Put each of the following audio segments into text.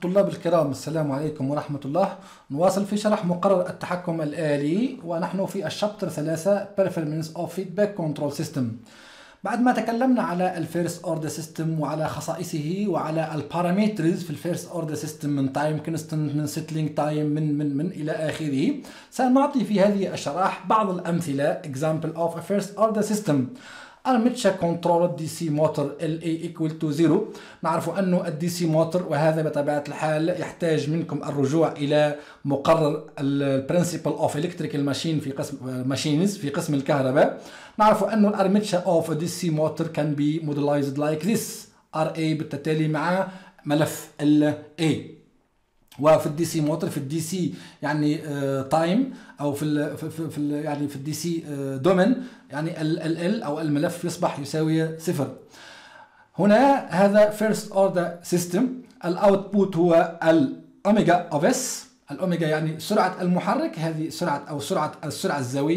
طلاب الكرام، السلام عليكم ورحمة الله. نواصل في شرح مقرر التحكم الآلي، ونحن في الشابتر 3 Performance of Feedback Control System. بعد ما تكلمنا على الفيرست اوردر سيستم وعلى خصائصه وعلى البارامترز في الفيرست اوردر سيستم من تايم كونستنت، من سيتلينج تايم، من الى اخره، سنعطي في هذه الشرائح بعض الامثله. example of a first order system. armature controlled DC motor LA equal to 0. نعرف أنه الدي سي موتور، وهذا بطبيعة الحال يحتاج منكم الرجوع إلى مقرر البرنسبل اوف الكتريكال ماشين في قسم ماشينز في قسم الكهرباء. نعرف أنه الارمتشر اوف دي سي موتور كان بي موديلايزد لايك ذس RA بالتتالي مع ملف LA. وفي الدي سي موتور، في الدي سي يعني تايم، او في يعني في الدي سي دومين، يعني ال او الملف يصبح يساوي 0. هنا هذا فيرست اوردر سيستم. الاوتبوت هو الاوميجا اوف اس. الاوميجا يعني سرعه المحرك، هذه سرعه او السرعه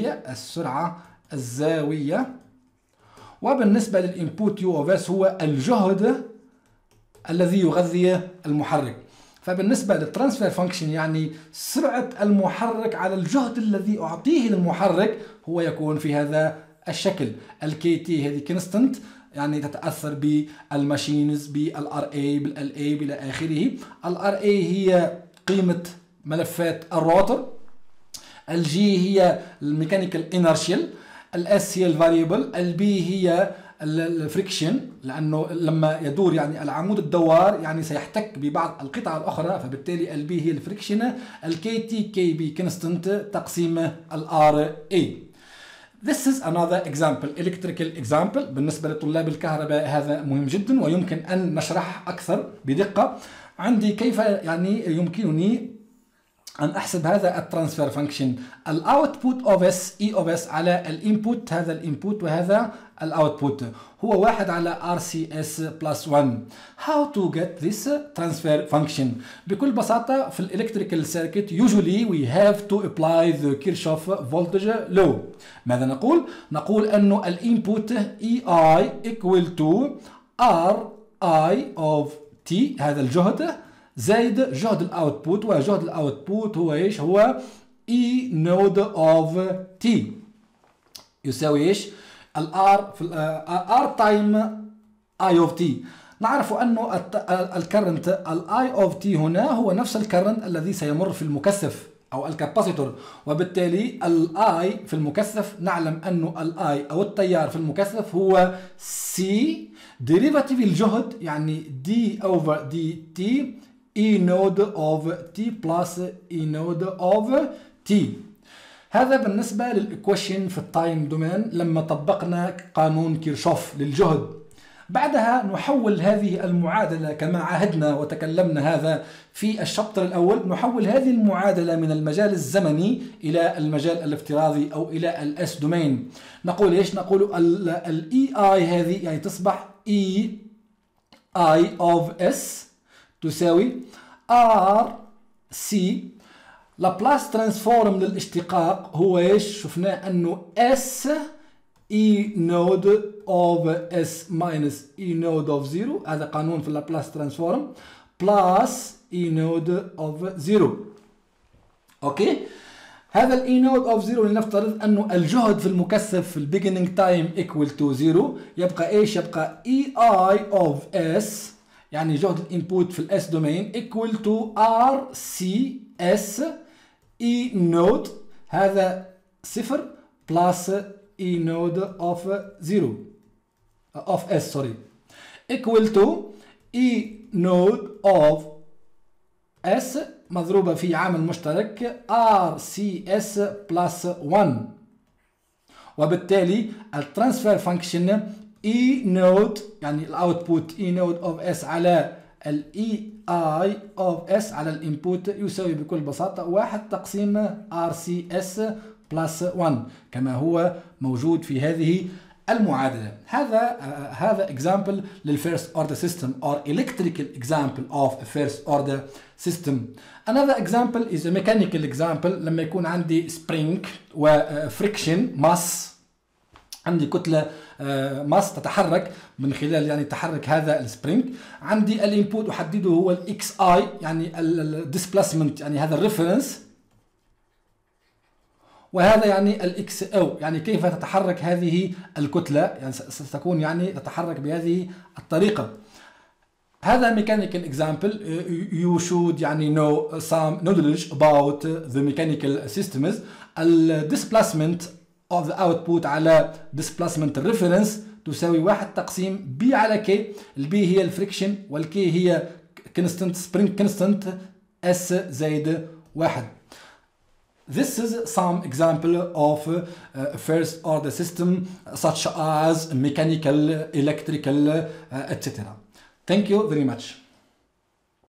الزاويه. وبالنسبه للانبوت يو اوف اس هو الجهد الذي يغذي المحرك. فبالنسبة للترانسفير فانكشن يعني سرعة المحرك على الجهد الذي أعطيه للمحرك، هو يكون في هذا الشكل. الكي تي هذه كونستنت، يعني تتأثر بالماشينز، بالار اي، بالال اي، إلى آخره. الار اي هي قيمة ملفات الروتر. الجي هي الميكانيكال انرشيال. الاس هي الفاريبل. البي هي الفريكشن، لانه لما يدور يعني العمود الدوار يعني سيحتك ببعض القطع الاخرى، فبالتالي البي هي الفريكشن. الكي تي كي بي كونستنت تقسيم الار اي. This is another example, electrical example. بالنسبه لطلاب الكهرباء هذا مهم جدا ويمكن ان نشرح اكثر بدقه. عندي كيف يعني يمكنني أن أحسب هذا الترانسفير فانكشن. الأوتبوت أوف اس إي أوف اس على الإنبوت، هذا الإنبوت وهذا الأوتبوت، هو 1 على RCS plus 1. How to get this transfer function؟ بكل بساطة في الإلكتريكال سيركت usually we have to apply the Kirchhoff voltage law. ماذا نقول؟ نقول أنه الإنبوت EI equal to RI of T، هذا الجهد، زائد جهد الاوتبوت، وجهد الاوتبوت هو ايش؟ هو اي نود اوف تي يساوي ايش؟ الار في ار تايم اي اوف تي. نعرف انه الكرنت الاي اوف تي هنا هو نفس الكرنت الذي سيمر في المكثف او الكاباسيتور، وبالتالي الاي في المكثف نعلم انه الاي او التيار في المكثف هو سي ديريفاتيف الجهد، يعني دي اوفر دي تي E node of T plus E node of T. هذا بالنسبة للإكويشن في التايم دومين لما طبقنا قانون كيرشوف للجهد. بعدها نحول هذه المعادلة كما عهدنا وتكلمنا هذا في الشابتر الأول، نحول هذه المعادلة من المجال الزمني إلى المجال الافتراضي أو إلى الأس دومين. نقول إيش؟ نقول ال EI هذه يعني تصبح EI of S تساوي ار سي. لابلاس ترانسفورم للاشتقاق هو ايش؟ شفناه انه اس اي نود اوف اس ماينس اي نود اوف 0، هذا قانون في اللابلاس ترانسفورم، بلس اي نود اوف 0. اوكي، هذا الاي نود اوف 0 لنفترض انه الجهد في المكثف في البيجنينج تايم ايكوال تو 0، يبقى ايش؟ يبقى اي اي اوف اس يعني جهد الانبوت في الاس دومين equal to RCS E node، هذا 0 plus E node of 0 of S sorry equal to E node of S مضروبة في عامل مشترك RCS plus 1. وبالتالي الترانسفير فانكشن E node يعني الاوتبوت E node of S على ال EI of S على الانبوت يساوي بكل بساطة 1 تقسيم RCS plus 1 كما هو موجود في هذه المعادلة. هذا example للفيرست order system or electrical example of a first order system. Another example is a mechanical example. لما يكون عندي spring و friction mass عندي كتلة ماس تتحرك من خلال يعني تحرك هذا السبرينج. عندي الانبوت احدده هو الاكس اي يعني الديسبلاسمنت يعني هذا الريفرنس، وهذا يعني الاكس او يعني كيف تتحرك هذه الكتلة، يعني ستكون يعني تتحرك بهذه الطريقة. هذا mechanical example. You should يعني know some knowledge about the mechanical systems. displacement of the output على displacement reference تساوي 1 تقسيم B على K. البي هي الفريكشن والكي هي constant spring constant S زائد 1. This is some example of first order system such as mechanical, electrical, etc. Thank you very much.